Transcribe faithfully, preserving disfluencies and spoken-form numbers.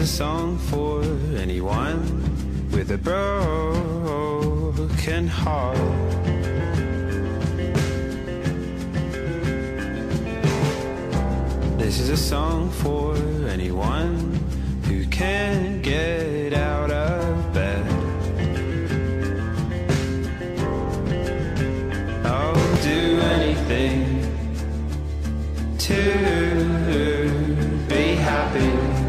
song for anyone with a broken heart. This is a song for anyone who can't get out of bed. I'll do anything to be happy.